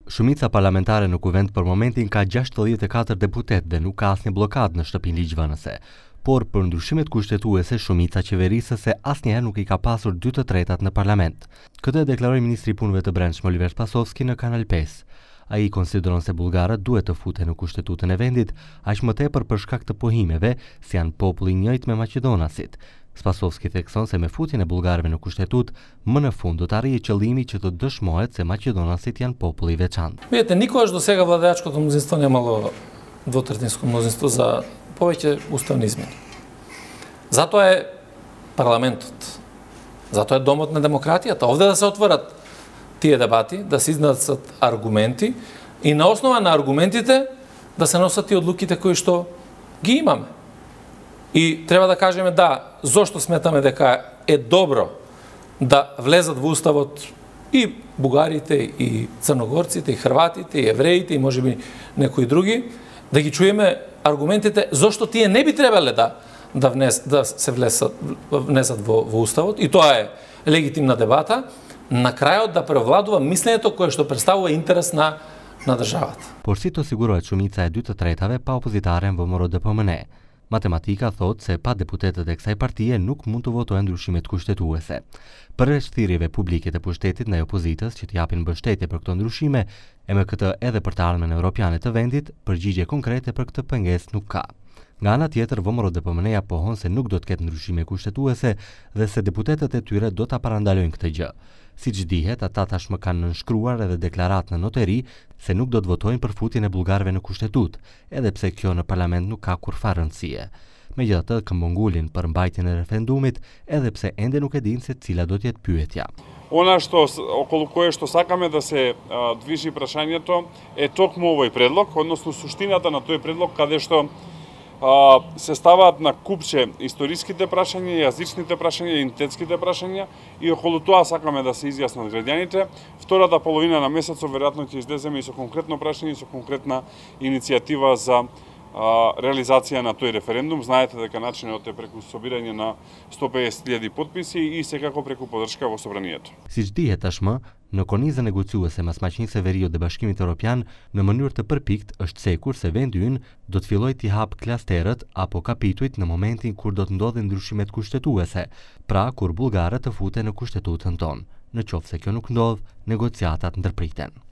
Shumica parlamentare në kuvend për momentin ka 64 deputet dhe nuk ka asnjë blokad në shtëpinë ligjvënëse. Por për ndryshimet kushtetuese, shumica qeverisëse asnjëherë nuk i ka pasur 2/3 në parlament. Këtë e deklaroi ministri i punëve të brendshme Oliver Spasovski në Kanal 5. Ai konsideron se bullgarët duhet të futen në kushtetutën e vendit, aq më tepër për shkak të pohimeve, si janë populli i njëjtë me maqedonasit. Spasovski thekson se me futjen e bullgarëve në kushtetut, më në fund do të arrijë qëllimi që të dëshmohet se maqedonasit janë popull i veçantë. Vidite, nikогаш до сега владеачкото мнозинство нямало двотретинско мнозинство за повеќе уставни измени. Затоа е парламентот. Затоа е домот на демократијата. Овде да се отворат тие дебати, да се изнесат аргументи и на основа на аргументите да се носат и одлуките кои што ги имаме. И треба да кажеме да, зошто сметаме дека е добро да влезат во уставот и бугарите, и црногорците, и хрватите, и евреите, и можеби некои други, да ги чуеме аргументите зошто тие не би требале да се внесат во уставот, и тоа е легитимна дебата, на крајот да превладува мислењето кое што представува интерес на државата. Por si të sigurohet shumica e 2/3 pa opozitare në VMRO DPMN. Matematika thot se pa deputetët e kësaj partie nuk mund të votojnë ndryshimet kushtetuese. Përveç thirrjeve publike të pushtetit ndaj opozitës që të japin mbështetje për këto ndryshime, e me këtë edhe për të ardhmen europiane të vendit, përgjigje konkrete për këtë pengesë nuk ka. Nga ana tjetër, VMRO DPMN-ja pohon se nuk do të ketë ndryshime kushtetuese dhe se deputetët e tyre do ta parandalojnë këtë gjë. Siç dihet, ata tashmë kanë nënshkruar edhe deklaratë në noteri se nuk do të votojnë për futjen e bullgarëve në kushtetut, edhe pse kjo në parlament nuk ka kurfar rëndësie. Megjithatë, këmbëngulin për mbajtjen e referendumit, edhe pse ende nuk e dinë se cila do të jetë pyetja. Она што околу кое што сакаме да се движи прашањето е токму овој предлог, односно суштината на тој предлог каде што се ставаат на купче историските прашања, јазичните прашања, идентитетските прашања и околу тоа сакаме да се изјаснат граѓаните. Втората половина на месецот веројатно ќе излеземе и со конкретно прашање и со конкретна иницијатива за реализација на тој референдум. Знаете дека начинот е преку собирање на 150.000 потписи и секако преку поддршка во собранието. Siç dihet tashmë, në kornizën negociuese mes Maqenisë së Veriut dhe Bashkimit Evropian, në mënyrë të përpikt është sekur se vendi ynë do të fillojë t'i hap klasterët apo kapitujt në momentin kur do të ndodhin ndryshimet kushtetuese, pra kur bullgarët të futen në kushtetutën tonë. Në qoftë se kjo nuk ndodh, negociatat ndërpriten.